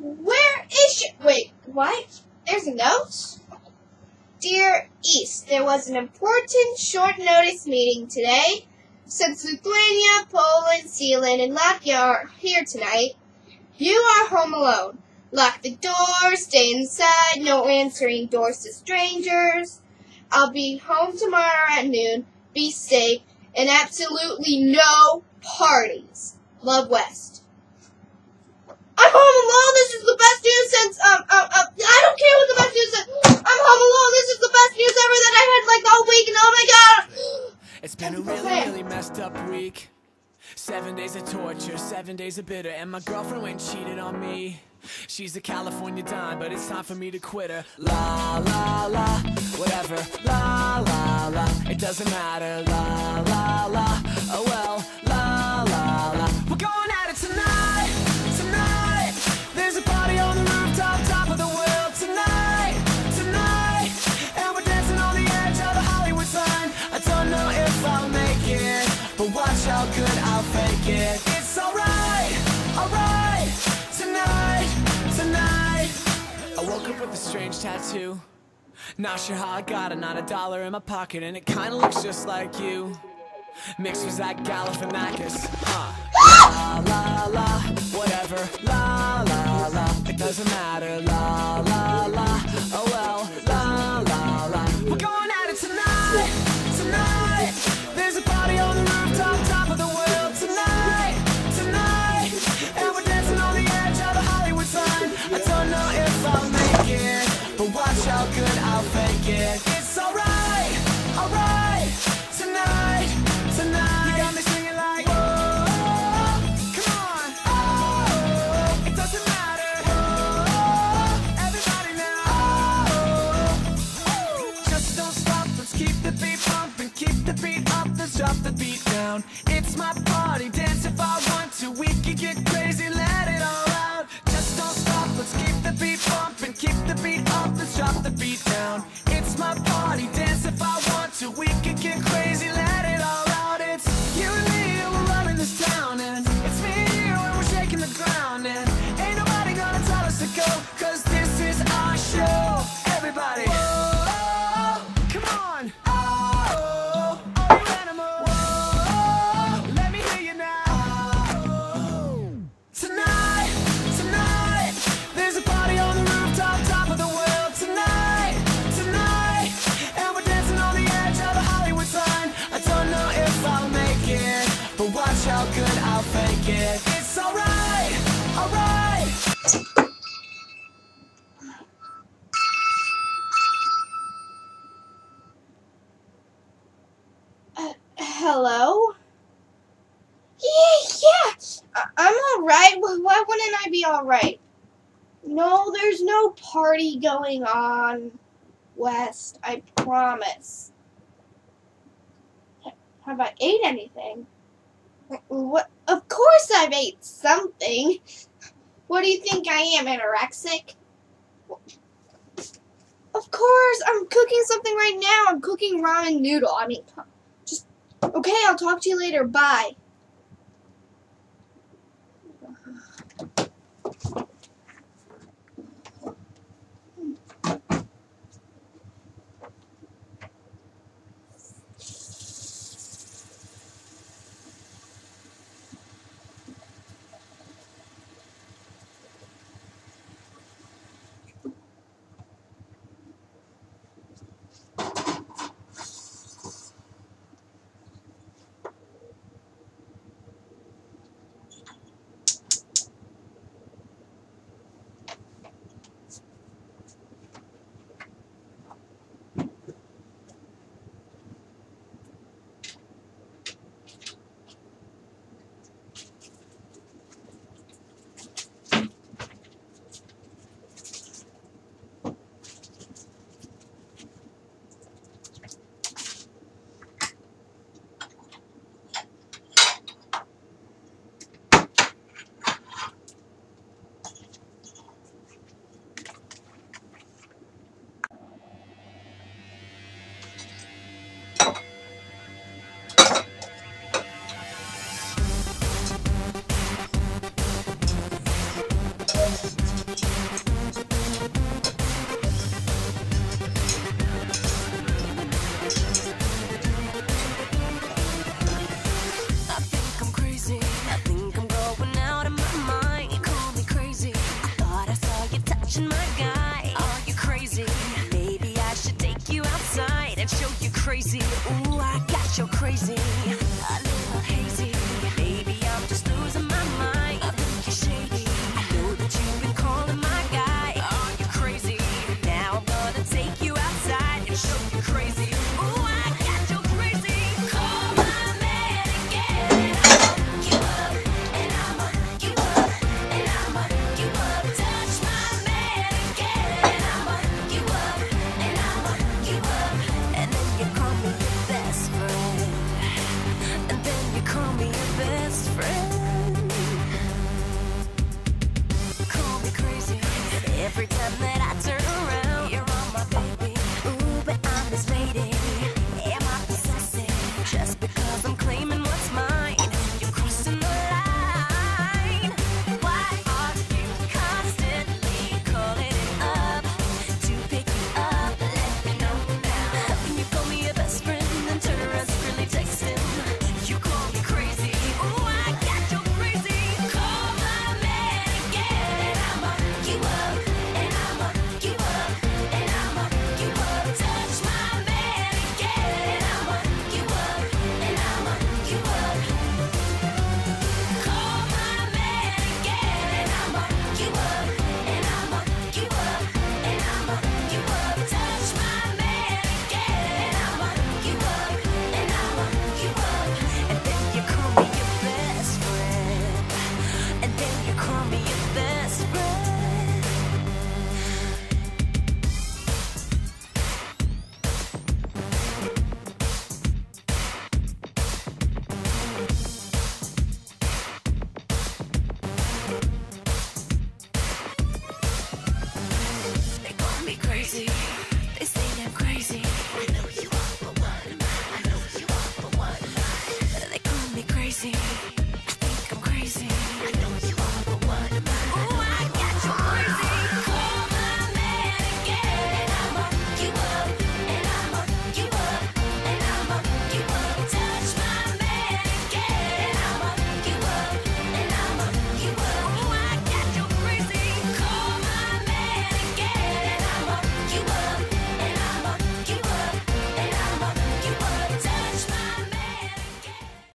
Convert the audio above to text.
Where is she? Wait, what? There's a note? Dear East, there was an important short-notice meeting today. Since Lithuania, Poland, Sealand, and Latvia are here tonight, you are home alone. Lock the door, stay inside, no answering doors to strangers. I'll be home tomorrow at noon. Be safe, and absolutely no parties. Love, West. I'm home alone. This is the best news since, I don't care what the best news is. I'm home alone. This is the best news ever that I had like all week, and oh my god. It's been a really messed up week. 7 days of torture, 7 days of bitter, and my girlfriend went and cheated on me. She's a California dime, but it's time for me to quit her. La, la, la, whatever. La, la, la, it doesn't matter. La, la, la, oh well. La, la, la, we're going at it tonight, tonight. There's a party on the rooftop, top of the world tonight, tonight. And we're dancing on the edge of the Hollywood sign. I don't know if I'll make it, but watch how good I'll fake it. It's alright, alright. Tonight, tonight. I woke up with a strange tattoo. Not sure how I got it, not a dollar in my pocket, and it kinda looks just like you. Mixed with that Galifianakis, La, la, la, whatever. La, la, la, it doesn't matter. La, la, la, oh well. La, la, la, we're going at it tonight, tonight. There's a party on the rooftop, top of the world tonight, tonight. And we're dancing on the edge of the Hollywood sign. I don't know if I'll make it, but watch how good I'll fake it. It's alright, alright. Tonight, tonight. You got me singing like, whoa, come on, oh, it doesn't matter, whoa, everybody now, oh, just don't stop, let's keep the beat pumping, keep the beat up, let's drop the beat down. It's my party, dance if I want to, we can get crazy, let it all out. Just don't stop, let's keep the beat pumping, keep the beat up, let's drop the beat down. It's my party, dance if I want to, we can get crazy, let it all out. It's you and me, and we're running this town, and it's me and you, and we're shaking the ground, and ain't nobody gonna tell us to go, cause this is our show. Everybody, whoa, come on, oh, all you animals, whoa, let me hear you now. Tonight, tonight, there's a party on the rooftop, top of the world tonight, tonight. And we're dancing on the edge of the Hollywood sign. I don't know if I'll make it, but watch how good I'll fake it. It's alright, alright. Hello? Yeah, I'm alright. Why wouldn't I be alright? No, there's no party going on, West. I promise. Have I ate anything? What? Of course I've ate something. What do you think I am, anorexic? Of course, I'm cooking something right now. I'm cooking ramen noodle. I mean, just, okay, I'll talk to you later. Bye. call me your best friend. They call me crazy, they say I'm crazy. I know you are, but what am I? I know you are, but what am I? They call me crazy.